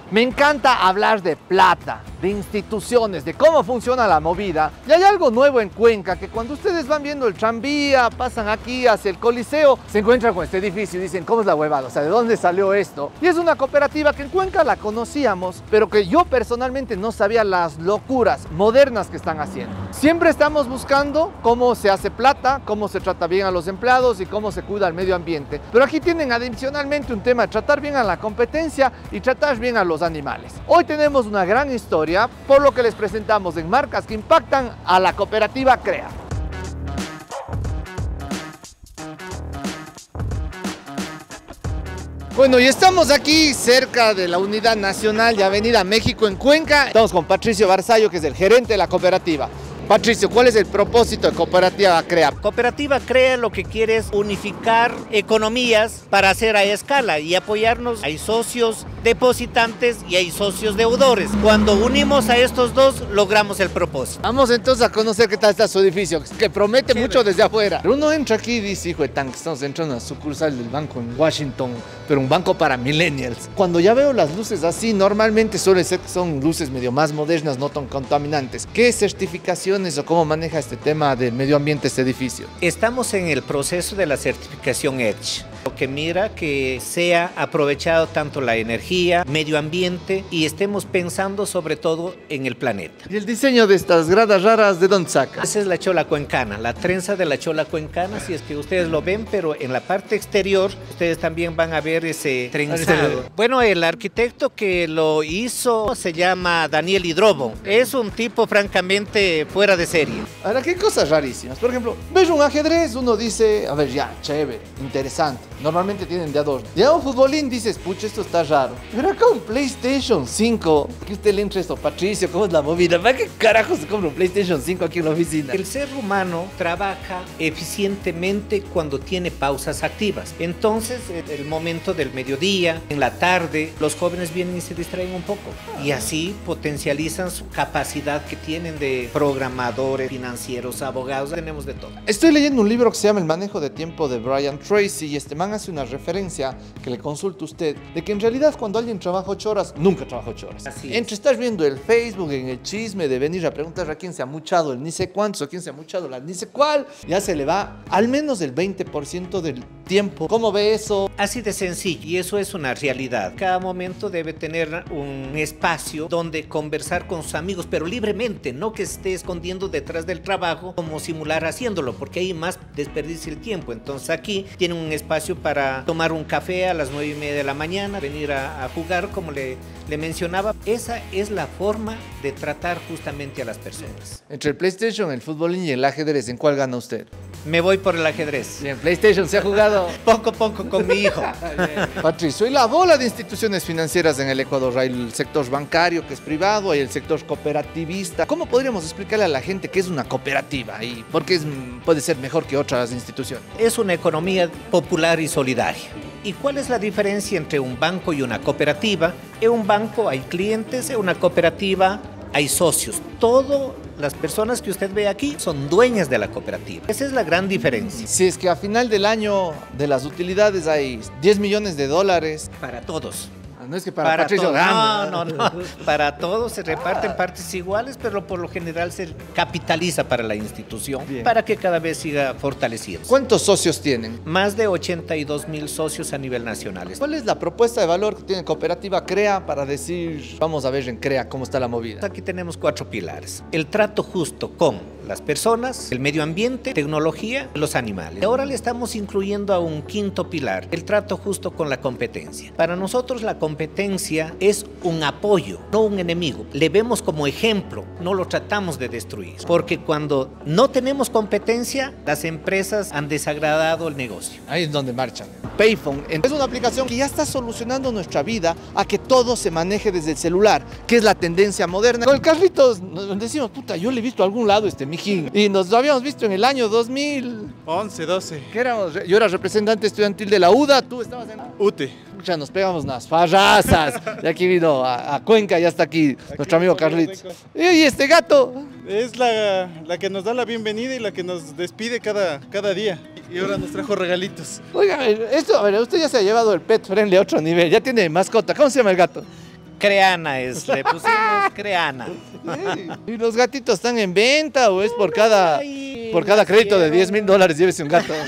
Me encanta hablar de plata, de instituciones, de cómo funciona la movida. Y hay algo nuevo en Cuenca, que cuando ustedes van viendo el tranvía, pasan aquí hacia el Coliseo, se encuentran con este edificio y dicen, ¿cómo es la huevada? O sea, ¿de dónde salió esto? Y es una cooperativa que en Cuenca la conocíamos, pero que yo personalmente no sabía las locuras modernas que están haciendo. Siempre estamos buscando cómo se hace plata, cómo se trata bien a los empleados y cómo se cuida el medio ambiente. Pero aquí tienen adicionalmente un tema de tratar bien a la competencia y tratar bien a los animales. Hoy tenemos una gran historia, por lo que les presentamos en marcas que impactan a la cooperativa CREA. Bueno, y estamos aquí cerca de la Unidad Nacional de Avenida México en Cuenca. Estamos con Patricio Barzallo, que es el gerente de la cooperativa. Patricio, ¿cuál es el propósito de Cooperativa CREA? Cooperativa CREA lo que quiere es unificar economías para hacer a escala y apoyarnos. Hay socios depositantes y hay socios deudores. Cuando unimos a estos dos, logramos el propósito. Vamos entonces a conocer qué tal está su edificio, que promete mucho desde afuera. Pero uno entra aquí y dice, hijo de tanque, estamos entrando a una sucursal del banco en Washington, pero un banco para millennials. Cuando ya veo las luces así, normalmente suele ser que son luces medio más modernas, no tan contaminantes. ¿Qué certificaciones o cómo maneja este tema del medio ambiente este edificio? Estamos en el proceso de la certificación EDGE, lo que mira que sea aprovechado tanto la energía, medio ambiente y estemos pensando sobre todo en el planeta. ¿Y el diseño de estas gradas raras de dónde saca? Esa es la chola cuencana, la trenza de la chola cuencana, si es que ustedes lo ven, pero en la parte exterior ustedes también van a ver ese trenzado. Bueno, el arquitecto que lo hizo se llama Daniel Hidrobo. Es un tipo francamente fuera de serie. Ahora, qué cosas rarísimas. Por ejemplo, ves un ajedrez, uno dice, a ver, ya, chévere, interesante. Normalmente tienen de adorno. Ya un futbolín dices, pucha, esto está raro. Pero acá un PlayStation 5, que usted le entre esto, Patricio, ¿cómo es la movida? ¿Para qué carajo se compra un PlayStation 5 aquí en la oficina? El ser humano trabaja eficientemente cuando tiene pausas activas. Entonces, el momento del mediodía, en la tarde, los jóvenes vienen y se distraen un poco. Y así potencializan su capacidad que tienen de programadores, financieros, abogados, tenemos de todo. Estoy leyendo un libro que se llama El manejo de tiempo de Brian Tracy y este man hace una referencia que le consulte usted de que en realidad cuando alguien trabaja 8 horas, nunca trabaja 8 horas. Así es. Entre estar viendo el Facebook, en el chisme de venir a preguntar a quién se ha muchado el ni sé cuántos o quién se ha muchado la ni sé cuál, ya se le va al menos el 20% del tiempo. ¿Cómo ve eso? Así de sencillo, y eso es una realidad. Cada momento debe tener un espacio donde conversar con sus amigos, pero libremente, no que esté escondiendo detrás del trabajo como simular haciéndolo, porque ahí más desperdicia el tiempo. Entonces aquí tienen un espacio para tomar un café a las 9:30 de la mañana, venir a jugar como le mencionaba. Esa es la forma de tratar justamente a las personas. Entre el PlayStation, el fútbol y el ajedrez, ¿en cuál gana usted? Me voy por el ajedrez. Y en PlayStation se ha jugado poco con mi hijo. Patricio, y la bola de instituciones financieras en el Ecuador, hay el sector bancario que es privado, hay el sector cooperativista. ¿Cómo podríamos explicarle a la gente qué es una cooperativa y por qué puede ser mejor que otras instituciones? Es una economía popular y solidaria. ¿Y cuál es la diferencia entre un banco y una cooperativa? En un banco hay clientes, en una cooperativa hay socios. Todas las personas que usted ve aquí son dueñas de la cooperativa. Esa es la gran diferencia. Si es que a final del año de las utilidades hay 10 millones de dólares. Para todos. No es que para Patricio no. Para todos se reparten partes iguales, pero por lo general se capitaliza para la institución. Bien. Para que cada vez siga fortaleciendo. ¿Cuántos socios tienen? Más de 82,000 socios a nivel nacional. ¿Cuál es la propuesta de valor que tiene Cooperativa CREA para decir, vamos a ver en CREA cómo está la movida? Aquí tenemos 4 pilares. El trato justo con las personas, el medio ambiente, tecnología, los animales. Ahora le estamos incluyendo a un 5.º pilar, el trato justo con la competencia. Para nosotros la competencia es un apoyo, no un enemigo. Le vemos como ejemplo, no lo tratamos de destruir. Porque cuando no tenemos competencia, las empresas han desagradado el negocio. Ahí es donde marchan. Payphone es una aplicación que ya está solucionando nuestra vida a que todo se maneje desde el celular, que es la tendencia moderna. Con el Carlitos nos decimos, puta, yo le he visto a algún lado este mijín. Y nos lo habíamos visto en el año 2011, 12. ¿Qué éramos? Yo era representante estudiantil de la UDA, tú estabas en UTE. Pucha, nos pegamos unas farrazas. Y aquí vino a Cuenca, ya está aquí nuestro amigo Carlitos. Y este gato. Es la que nos da la bienvenida y la que nos despide cada día. Y ahora nos trajo regalitos. Oiga, esto, a ver, usted ya se ha llevado el pet friendly a otro nivel, ya tiene mascota. ¿Cómo se llama el gato? Creana le pusimos Creana. ¿Y los gatitos están en venta o es por cada crédito de $10,000 llévese un gato?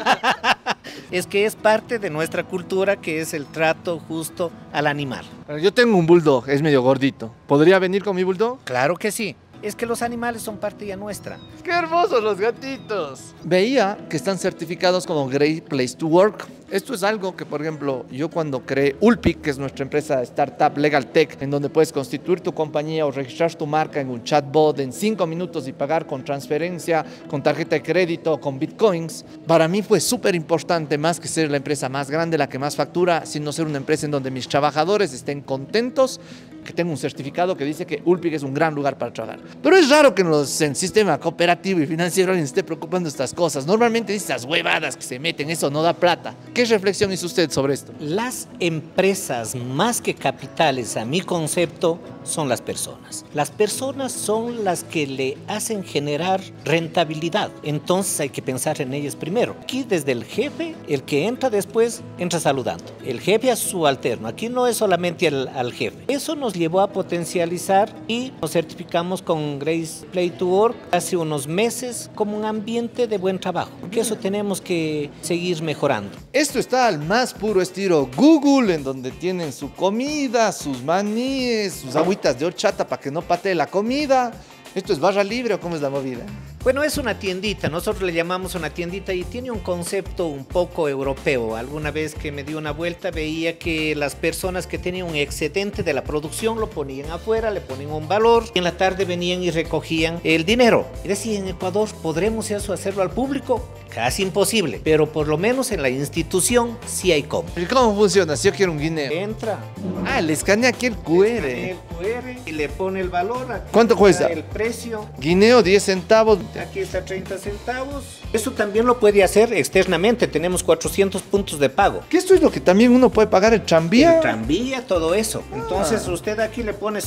Es que es parte de nuestra cultura, que es el trato justo al animal. Yo tengo un bulldog, es medio gordito. ¿Podría venir con mi bulldog? Claro que sí. Es que los animales son parte ya nuestra. ¡Qué hermosos los gatitos! Veía que están certificados como Great Place to Work. Esto es algo que, por ejemplo, yo cuando creé Ulpic, que es nuestra empresa startup Legal Tech, en donde puedes constituir tu compañía o registrar tu marca en un chatbot en 5 minutos y pagar con transferencia, con tarjeta de crédito, con bitcoins, para mí fue súper importante, más que ser la empresa más grande, la que más factura, sino ser una empresa en donde mis trabajadores estén contentos, que tenga un certificado que dice que Ulpic es un gran lugar para trabajar. Pero es raro que en el sistema cooperativo y financiero alguien esté preocupando de estas cosas. Normalmente estas huevadas que se meten, eso no da plata. ¿Qué reflexión hizo usted sobre esto? Las empresas, más que capitales, a mi concepto, son las personas. Las personas son las que le hacen generar rentabilidad. Entonces hay que pensar en ellas primero. Aquí desde el jefe, el que entra después, entra saludando. El jefe a su subalterno. Aquí no es solamente al jefe. Eso nos llevó a potencializar y nos certificamos con Great Place to Work hace unos meses como un ambiente de buen trabajo. Porque eso tenemos que seguir mejorando. Esto está al más puro estilo Google, en donde tienen su comida, sus maníes, sus agüitas de horchata para que no patee la comida. ¿Esto es barra libre o cómo es la movida? Bueno, es una tiendita, nosotros le llamamos una tiendita y tiene un concepto un poco europeo. Alguna vez que me di una vuelta veía que las personas que tenían un excedente de la producción lo ponían afuera, le ponían un valor y en la tarde venían y recogían el dinero. Y decía, en Ecuador, ¿podremos eso hacerlo al público? Casi imposible, pero por lo menos en la institución sí hay cómo. ¿Y cómo funciona? Si yo quiero un guineo. Entra. Le escanea aquí el QR. El QR y le pone el valor. Aquí ¿cuánto cuesta? El precio. Guineo 10 centavos. Aquí está 30 centavos. Eso también lo puede hacer externamente. Tenemos 400 puntos de pago. ¿Qué esto es lo que también uno puede pagar el tranvía? El tranvía, todo eso. Entonces usted aquí le pone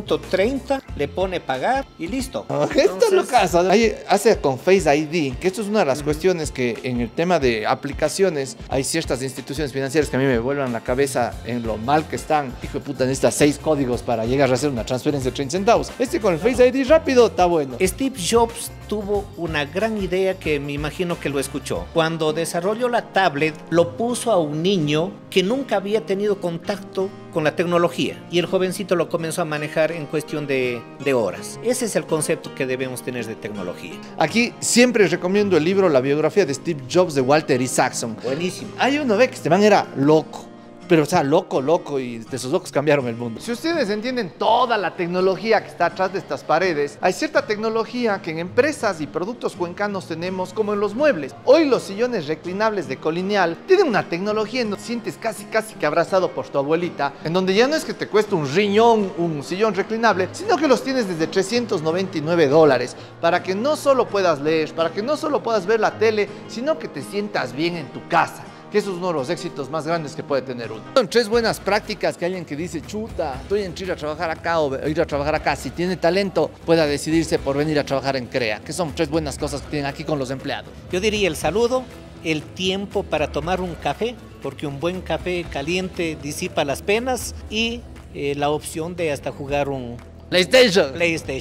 0.30, le pone pagar y listo. Esto es lo que hace con Face ID, que esto es una de las cuestiones que en el tema de aplicaciones hay ciertas instituciones financieras que a mí me vuelvan la cabeza en lo mal que están. Hijo de puta, necesitas 6 códigos para llegar a hacer una transferencia de 30 centavos. Con el Face ID rápido está bueno. Steve Jobs tuvo una gran idea que me imagino que lo escuchó. Cuando desarrolló la tablet, lo puso a un niño que nunca había tenido contacto con la tecnología y el jovencito lo comenzó a manejar en cuestión de horas. Ese es el concepto que debemos tener de tecnología. Aquí siempre recomiendo el libro La biografía de Steve Jobs de Walter Isaacson. Buenísimo. Hay uno ve que este man era loco. Pero, o sea, loco, y de esos locos cambiaron el mundo. Si ustedes entienden toda la tecnología que está atrás de estas paredes, hay cierta tecnología que en empresas y productos cuencanos tenemos, como en los muebles. Hoy los sillones reclinables de Colonial tienen una tecnología en donde sientes casi que abrazado por tu abuelita, en donde ya no es que te cueste un riñón, un sillón reclinable, sino que los tienes desde $399, para que no solo puedas leer, para que no solo puedas ver la tele, sino que te sientas bien en tu casa. Que eso es uno de los éxitos más grandes que puede tener uno. Son 3 buenas prácticas que alguien que dice, chuta, estoy entre ir a trabajar acá o ir a trabajar acá. Si tiene talento, pueda decidirse por venir a trabajar en CREA. Que son 3 buenas cosas que tienen aquí con los empleados. Yo diría el saludo, el tiempo para tomar un café, porque un buen café caliente disipa las penas, y la opción de hasta jugar un PlayStation.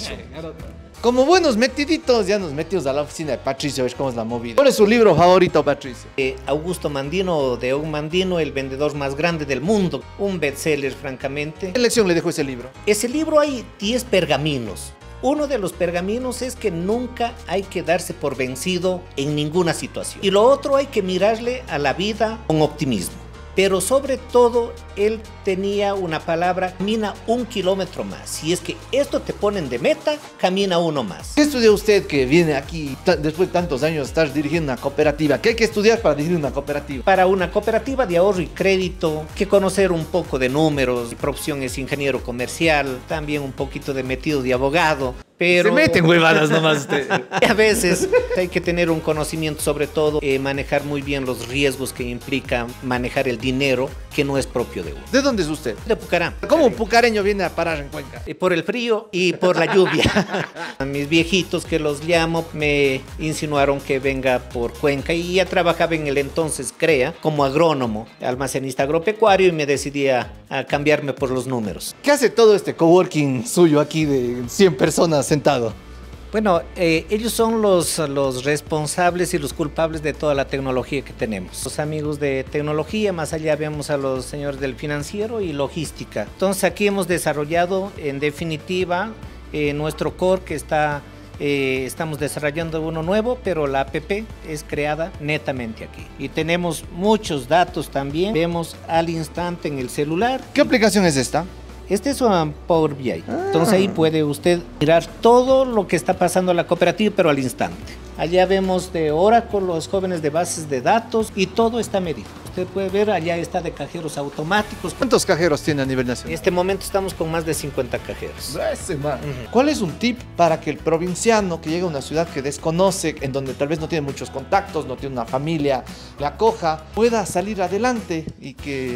Como buenos metiditos, ya nos metimos a la oficina de Patricio a ver cómo es la movida. ¿Cuál es su libro favorito, Patricio? Augusto Mandino, de Un Mandino, el vendedor más grande del mundo. Un bestseller, francamente. ¿Qué lección le dejó ese libro? Ese libro hay 10 pergaminos. Uno de los pergaminos es que nunca hay que darse por vencido en ninguna situación. Y lo otro, hay que mirarle a la vida con optimismo. Pero sobre todo, él tenía una palabra: camina 1 kilómetro más. Si es que esto te ponen de meta, camina uno más. ¿Qué estudia usted que viene aquí después de tantos años estar dirigiendo una cooperativa? ¿Qué hay que estudiar para dirigir una cooperativa? Para una cooperativa de ahorro y crédito, que conocer un poco de números. Mi profesión es ingeniero comercial, también un poquito de metido de abogado. Pero Se meten huevadas nomás usted. a veces hay que tener un conocimiento, sobre todo manejar muy bien los riesgos que implica manejar el dinero que no es propio de uno. ¿De dónde es usted? De Pucará. ¿Cómo un pucareño viene a parar en Cuenca? Por el frío y por la lluvia. A mis viejitos, que los llamo, me insinuaron que venga por Cuenca y ya trabajaba en el entonces CREA como agrónomo, almacenista agropecuario, y me decidí a cambiarme por los números. ¿Qué hace todo este coworking suyo aquí de 100 personas sentado? Bueno, ellos son los responsables y los culpables de toda la tecnología que tenemos. Los amigos de tecnología, más allá vemos a los señores del financiero y logística. Entonces aquí hemos desarrollado, en definitiva, nuestro core que estamos desarrollando uno nuevo, pero la app es creada netamente aquí. Y tenemos muchos datos también, vemos al instante en el celular. ¿Qué aplicación es esta? Este es un Power BI. Entonces ahí puede usted mirar todo lo que está pasando en la cooperativa, pero al instante. Allá vemos de Oracle los jóvenes de bases de datos y todo está medido. Usted puede ver, allá está de cajeros automáticos. ¿Cuántos cajeros tiene a nivel En nacional? este momento estamos con más de 50 cajeros. ¿Cuál es un tip para que el provinciano que llega a una ciudad que desconoce, en donde tal vez no tiene muchos contactos, no tiene una familia, le acoja, pueda salir adelante y que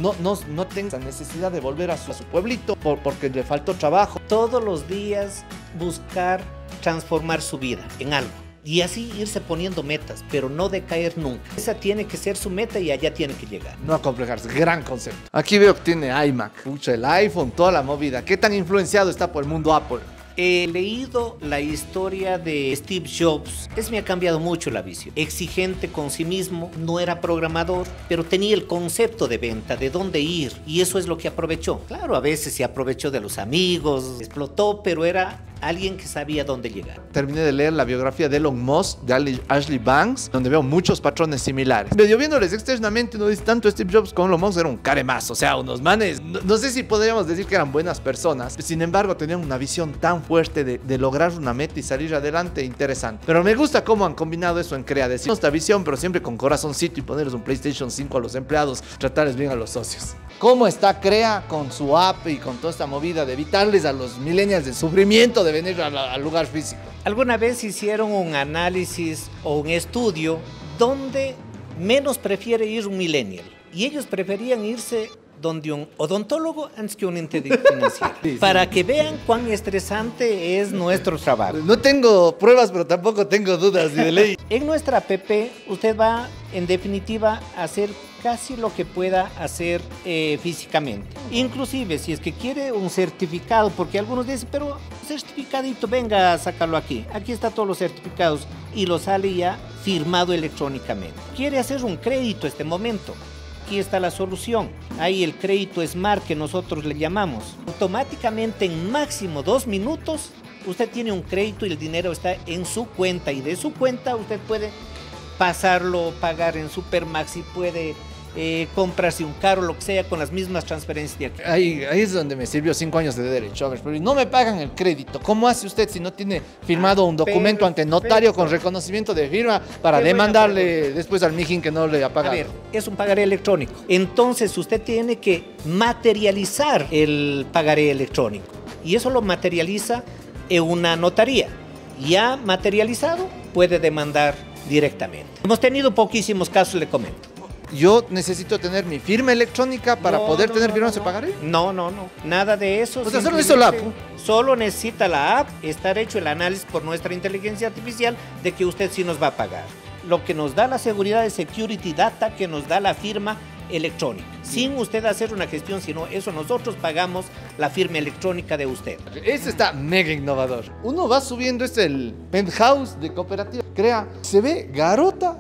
no tenga necesidad de volver a su pueblito porque le faltó trabajo? Todos los días buscar transformar su vida en algo. Y así irse poniendo metas, pero no decaer nunca. Esa tiene que ser su meta y allá tiene que llegar. No acomplejarse, gran concepto. Aquí veo que tiene iMac, pucha, el iPhone, toda la movida. ¿Qué tan influenciado está por el mundo Apple? He leído la historia de Steve Jobs. Me ha cambiado mucho la visión. Exigente con sí mismo, no era programador, pero tenía el concepto de venta, de dónde ir, y eso es lo que aprovechó. Claro, a veces se aprovechó de los amigos, explotó, pero era alguien que sabía dónde llegar. Terminé de leer la biografía de Elon Musk, de Ashley Banks, donde veo muchos patrones similares. Medio viéndoles externamente, uno dice, tanto Steve Jobs como Elon Musk eran un caremazo, o sea, unos manes, no sé si podríamos decir que eran buenas personas, sin embargo tenían una visión tan fuerte de lograr una meta y salir adelante, interesante. Pero me gusta cómo han combinado eso en CREA, decir nuestra visión, pero siempre con corazoncito y ponerles un PlayStation 5 a los empleados, tratarles bien a los socios. ¿Cómo está CREA con su app y con toda esta movida de evitarles a los millennials el sufrimiento de venir al lugar físico? ¿Alguna vez hicieron un análisis o un estudio donde menos prefiere ir un millennial? Y ellos preferían irse donde un odontólogo antes que un ente financiero. Sí. Para que vean cuán estresante es nuestro trabajo. No tengo pruebas, pero tampoco tengo dudas de ley. En nuestra app usted va, en definitiva, a hacer casi lo que pueda hacer físicamente. Inclusive, si es que quiere un certificado, porque algunos dicen, pero certificadito, venga a sacarlo aquí. Aquí están todos los certificados y lo sale ya firmado electrónicamente. Quiere hacer un crédito este momento. Aquí está la solución. Ahí el crédito Smart que nosotros le llamamos. Automáticamente en máximo 2 minutos usted tiene un crédito y el dinero está en su cuenta. Y de su cuenta usted puede pasarlo, pagar en Supermax y puede comprarse un carro, lo que sea, con las mismas transferencias de aquí. Ahí es donde me sirvió 5 años de derecho. A ver, pero no me pagan el crédito. ¿Cómo hace usted si no tiene firmado un documento ante notario con reconocimiento de firma para demandarle después al mijín que no le ha pagado? A ver, es un pagaré electrónico. Entonces usted tiene que materializar el pagaré electrónico. Y eso lo materializa en una notaría. Ya materializado, puede demandar directamente. Hemos tenido poquísimos casos, le comento. ¿Yo necesito tener mi firma electrónica para poder tener firma de pagaré? No, nada de eso. O sea, solo necesito la app. Solo necesita la app, estar hecho el análisis por nuestra inteligencia artificial de que usted sí nos va a pagar. Lo que nos da la seguridad de Security Data, que nos da la firma electrónica. Sin usted hacer una gestión, sino eso nosotros pagamos la firma electrónica de usted. Ese está mega innovador. Uno va subiendo, es el penthouse de cooperativa CREA. Se ve garota.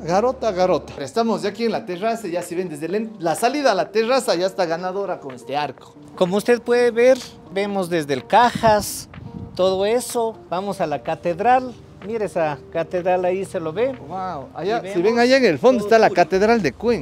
Estamos ya aquí en la terraza, ya se ven desde la salida a la terraza, ya está ganadora con este arco. Como usted puede ver, vemos desde el Cajas, todo eso. Vamos a la catedral. Mire esa catedral ahí, se lo ve. Wow, allá, si ven allá en el fondo está la catedral de Cuenca.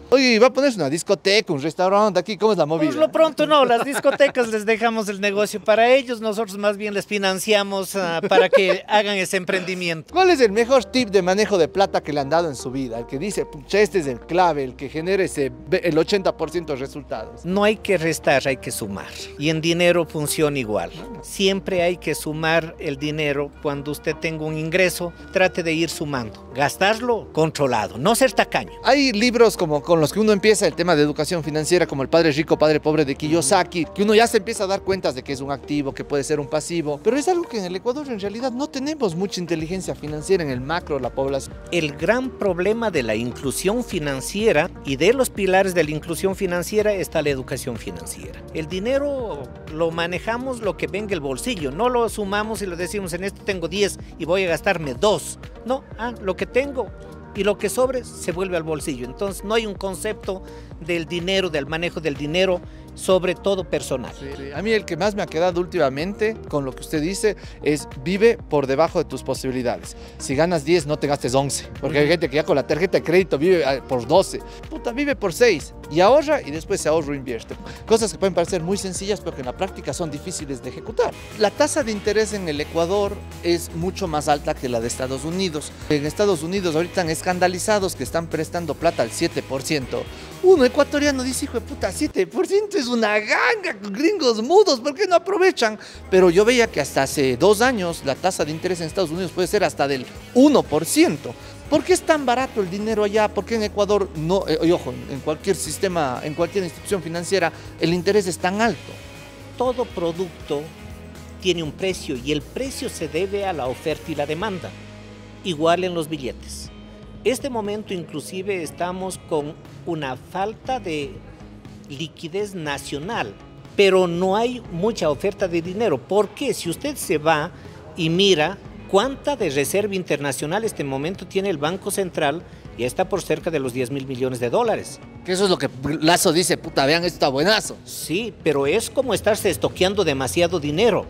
Oye, va a ponerse una discoteca, un restaurante aquí, ¿cómo es la movida? Por lo pronto no, las discotecas les dejamos el negocio para ellos, nosotros más bien les financiamos para que hagan ese emprendimiento. ¿Cuál es el mejor tip de manejo de plata que le han dado en su vida? El que dice, pucha, este es el clave, el que genere el 80% de resultados. No hay que restar, hay que sumar. Y en dinero funciona igual. Siempre hay que sumar el dinero. Cuando usted tenga un ingreso, trate de ir sumando. Gastarlo controlado, no ser tacaño. Hay libros como con los que uno empieza el tema de educación financiera, como El Padre Rico, Padre Pobre de Kiyosaki, que uno ya se empieza a dar cuenta de que es un activo, que puede ser un pasivo, pero es algo que en el Ecuador en realidad no tenemos mucha inteligencia financiera en el macro de la población. El gran problema de la inclusión financiera y de los pilares de la inclusión financiera está la educación financiera. El dinero lo manejamos lo que venga el bolsillo, no lo sumamos y lo decimos en esto tengo 10 y voy a gastarme 2. No, lo que tengo y lo que sobre se vuelve al bolsillo. Entonces no hay un concepto del dinero, del manejo del dinero, sobre todo personal. Sí. A mí el que más me ha quedado últimamente con lo que usted dice es vive por debajo de tus posibilidades. Si ganas 10 no te gastes 11, porque hay gente que ya con la tarjeta de crédito vive por 12. Puta, vive por 6 y ahorra y después ese ahorro invierte. Cosas que pueden parecer muy sencillas pero que en la práctica son difíciles de ejecutar. La tasa de interés en el Ecuador es mucho más alta que la de Estados Unidos. En Estados Unidos ahorita están escandalizados que están prestando plata al 7%. Uno ecuatoriano dice, hijo de puta, 7% es una ganga, gringos mudos, ¿por qué no aprovechan? Pero yo veía que hasta hace 2 años la tasa de interés en Estados Unidos puede ser hasta del 1%. ¿Por qué es tan barato el dinero allá? ¿Por qué en Ecuador no? Y ojo, en cualquier sistema, en cualquier institución financiera, el interés es tan alto. Todo producto tiene un precio y el precio se debe a la oferta y la demanda. Igual en los billetes. Este momento inclusive estamos con una falta de liquidez nacional, pero no hay mucha oferta de dinero. Porque si usted se va y mira cuánta de reserva internacional este momento tiene el Banco Central, ya está por cerca de los 10.000 millones de dólares. Que eso es lo que Lazo dice, puta, vean, esto está buenazo. Sí, pero es como estarse estoqueando demasiado dinero.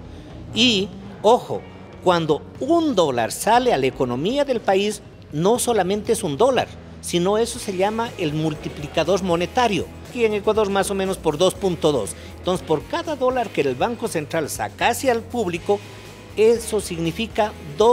Y, ojo, cuando $1 sale a la economía del país, no solamente es $1, sino eso se llama el multiplicador monetario. Aquí en Ecuador más o menos por 2.2. Entonces, por cada dólar que el Banco Central sacase al público, eso significa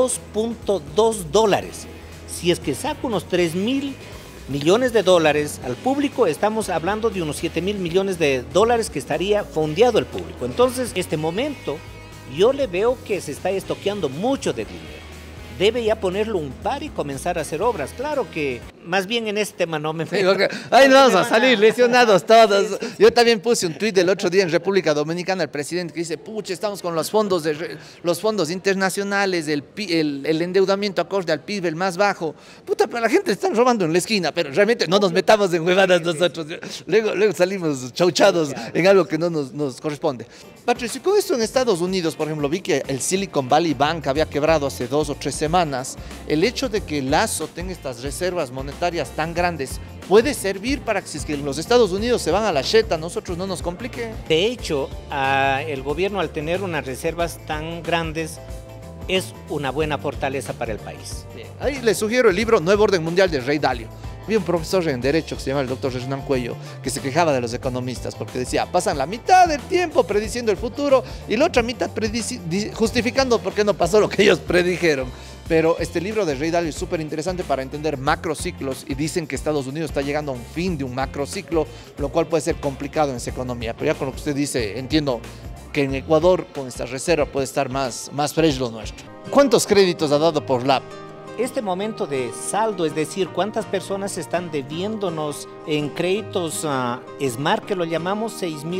$2.2. Si es que saca unos 3.000 millones de dólares al público, estamos hablando de unos 7.000 millones de dólares que estaría fondeado el público. Entonces, este momento, yo le veo que se está estoqueando mucho de dinero. Debe ya ponerlo un par y comenzar a hacer obras. Claro que más bien en este tema no me... Sí, ahí nos vamos a salir lesionados todos. Yo también puse un tuit del otro día en República Dominicana, el presidente que dice, pucha, estamos con los fondos internacionales, el endeudamiento acorde al PIB, el más bajo. Puta, pero la gente le están robando en la esquina, pero realmente no nos metamos en huevadas nosotros. Luego salimos chauchados en algo que no nos corresponde. Patricio, con esto en Estados Unidos, por ejemplo, vi que el Silicon Valley Bank había quebrado hace 2 o 3 semanas. El hecho de que Lazo tenga estas reservas monetarias tan grandes puede servir para que si es que los Estados Unidos se van a la cheta, nosotros no nos complique. De hecho, el gobierno al tener unas reservas tan grandes es una buena fortaleza para el país. Bien. Ahí les sugiero el libro Nuevo Orden Mundial de Ray Dalio. Vi un profesor en Derecho que se llama el doctor Hernán Cuello, que se quejaba de los economistas porque decía, pasan la mitad del tiempo prediciendo el futuro y la otra mitad justificando por qué no pasó lo que ellos predijeron. Pero este libro de Ray Dalio es súper interesante para entender macrociclos y dicen que Estados Unidos está llegando a un fin de un macrociclo, lo cual puede ser complicado en esa economía. Pero ya con lo que usted dice, entiendo que en Ecuador con esta reserva puede estar más fresh lo nuestro. ¿Cuántos créditos ha dado por LAP? Este momento de saldo, es decir, cuántas personas están debiéndonos en créditos SMART, que lo llamamos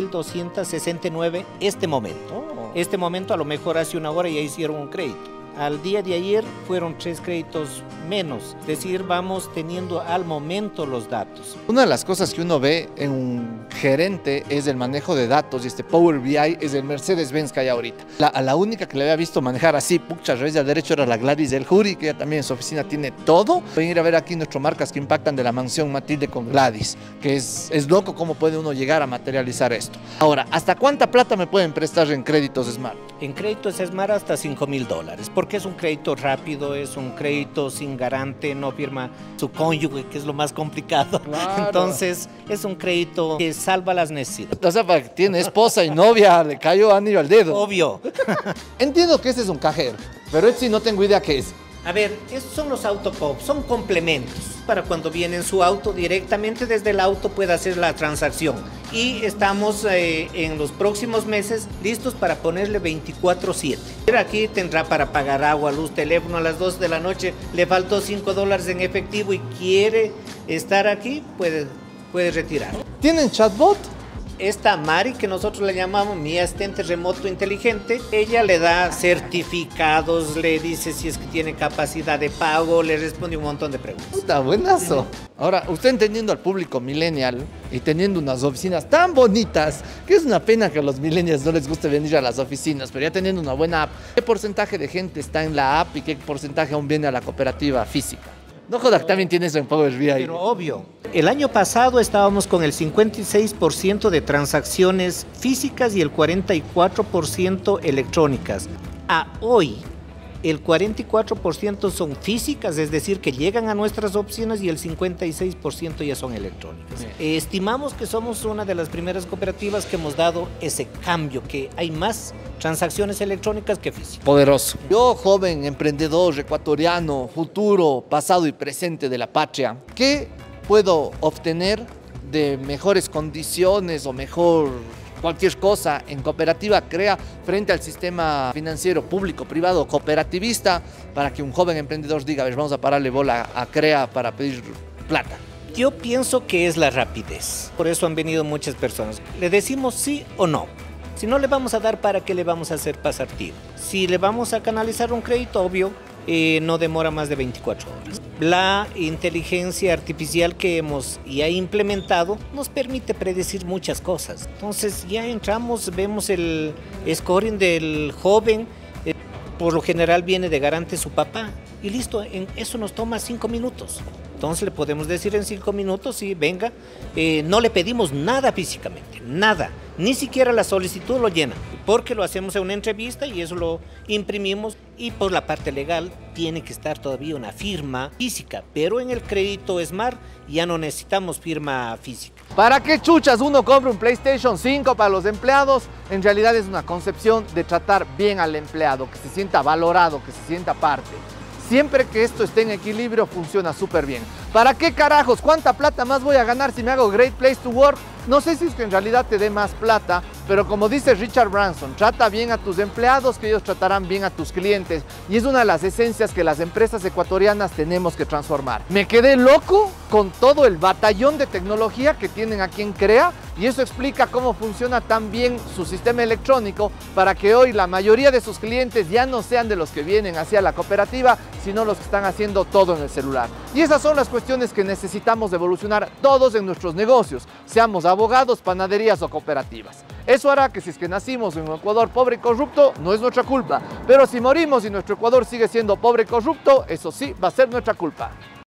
6.269, este momento a lo mejor hace 1 hora ya hicieron un crédito. Al día de ayer fueron 3 créditos menos, es decir, vamos teniendo al momento los datos. Una de las cosas que uno ve en un gerente es el manejo de datos y este Power BI es el Mercedes-Benz que hay ahorita. A la única que le había visto manejar así, pucha, a revés del derecho era la Gladys del Jury, que ella también en su oficina tiene todo. Pueden ir a ver aquí nuestras marcas que impactan de la mansión Matilde con Gladys, que es loco cómo puede uno llegar a materializar esto. Ahora, ¿hasta cuánta plata me pueden prestar en créditos Smart? En créditos Esmar hasta $5.000, porque es un crédito rápido, es un crédito sin garante, no firma su cónyuge, que es lo más complicado. Claro. Entonces, es un crédito que salva las necesidades. O sea, para que tiene esposa y novia, le cayó anillo al dedo. Obvio. Entiendo que ese es un cajero, pero este sí no tengo idea qué es. A ver, estos son los autopop, son complementos para cuando viene en su auto, directamente desde el auto puede hacer la transacción. Y estamos en los próximos meses listos para ponerle 24/7. Aquí tendrá para pagar agua, luz, teléfono a las 12 de la noche, le faltó $5 en efectivo y quiere estar aquí, puede retirar. ¿Tienen chatbot? Esta Mari, que nosotros le llamamos mi asistente remoto inteligente, ella le da certificados, le dice si es que tiene capacidad de pago, le responde un montón de preguntas. Está buenazo. Ahora, usted entendiendo al público millennial y teniendo unas oficinas tan bonitas, que es una pena que a los millennials no les guste venir a las oficinas, pero ya teniendo una buena app, ¿qué porcentaje de gente está en la app y qué porcentaje aún viene a la cooperativa física? No joda, que también tiene eso en Power BI. Pero obvio, el año pasado estábamos con el 56% de transacciones físicas y el 44% electrónicas. A hoy, el 44% son físicas, es decir, que llegan a nuestras oficinas y el 56% ya son electrónicas. Estimamos que somos una de las primeras cooperativas que hemos dado ese cambio, que hay más transacciones electrónicas que físicas. Poderoso. Yo, joven emprendedor ecuatoriano, futuro, pasado y presente de la patria, ¿qué puedo obtener de mejores condiciones o mejor cualquier cosa en Cooperativa Crea frente al sistema financiero público, privado, cooperativista, para que un joven emprendedor diga, a ver, vamos a pararle bola a Crea para pedir plata? Yo pienso que es la rapidez. Por eso han venido muchas personas. Le decimos sí o no. Si no le vamos a dar, ¿para qué le vamos a hacer pasar tiempo? Si le vamos a canalizar un crédito, obvio, no demora más de 24 horas. La inteligencia artificial que hemos ya implementado nos permite predecir muchas cosas. Entonces ya entramos, vemos el scoring del joven, por lo general viene de garante su papá y listo, eso nos toma 5 minutos. Entonces le podemos decir en 5 minutos, sí, venga, no le pedimos nada físicamente, nada, ni siquiera la solicitud lo llena, porque lo hacemos en una entrevista y eso lo imprimimos y por la parte legal tiene que estar todavía una firma física, pero en el crédito Esmar ya no necesitamos firma física. ¿Para qué chuchas uno compra un PlayStation 5 para los empleados? En realidad es una concepción de tratar bien al empleado, que se sienta valorado, que se sienta parte. Siempre que esto esté en equilibrio, funciona súper bien. ¿Para qué carajos? ¿Cuánta plata más voy a ganar si me hago Great Place to Work? No sé si es que en realidad te dé más plata, pero como dice Richard Branson, trata bien a tus empleados, que ellos tratarán bien a tus clientes. Y es una de las esencias que las empresas ecuatorianas tenemos que transformar. Me quedé loco con todo el batallón de tecnología que tienen aquí en Crea, y eso explica cómo funciona tan bien su sistema electrónico para que hoy la mayoría de sus clientes ya no sean de los que vienen hacia la cooperativa, sino los que están haciendo todo en el celular. Y esas son las cuestiones que necesitamos evolucionar todos en nuestros negocios, seamos abogados, panaderías o cooperativas. Eso hará que si es que nacimos en un Ecuador pobre y corrupto, no es nuestra culpa. Pero si morimos y nuestro Ecuador sigue siendo pobre y corrupto, eso sí va a ser nuestra culpa.